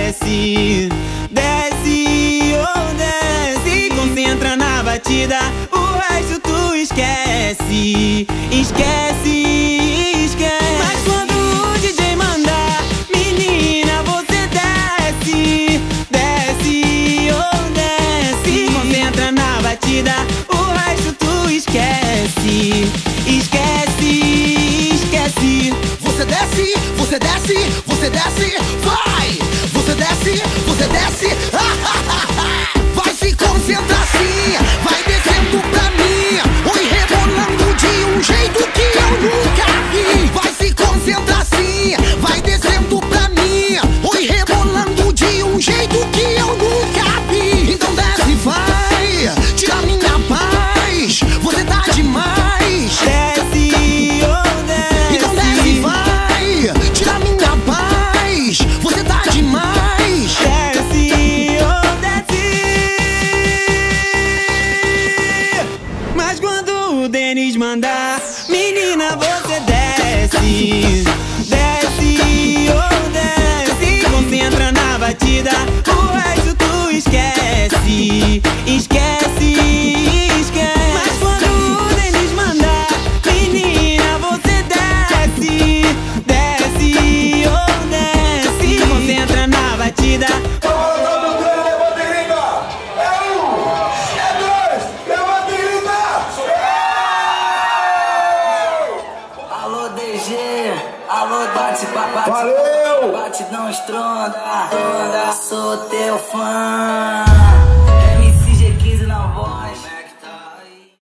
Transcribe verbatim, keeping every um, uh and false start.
desce, desce, oh desce. Concentra na batida, o resto tu esquece, esquece, esquece. Mas quando o D J mandar, menina, você desce, desce, oh desce. Concentra na batida, o resto tu esquece, esquece, esquece. Você desce, você desce, você desce, vai! Você desce, você desce, vai se concentrar sim, vai descendo pra mim, oi rebolando de um jeito que eu nunca vi. Vai se concentrar sim, vai descendo pra mim, oi rebolando de um jeito que eu nunca vi. Então desce, vai, tira minha paz, você tá demais. Desce, oh desce. Então desce, vai, tira minha paz, você tá demais. Desce, oh desce. Mas quando o Denis mandar, menina, você desce, desce, oh desce. Concentra na batida, o resto tu esquece, esquece, esquece. Mas quando o Denis mandar, menina, você desce, desce, oh desce. Concentra na batida. Alô D G, alô bate bate, Valeu! batidão estronda, sou teu fã.